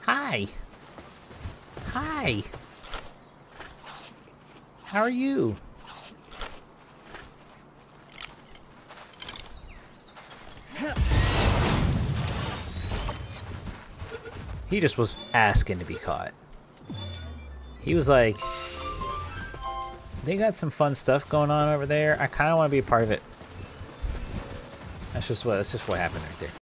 Hi. Hi. How are you? He just was asking to be caught. He was like, they got some fun stuff going on over there. I kind of want to be a part of it. That's just what happened right there.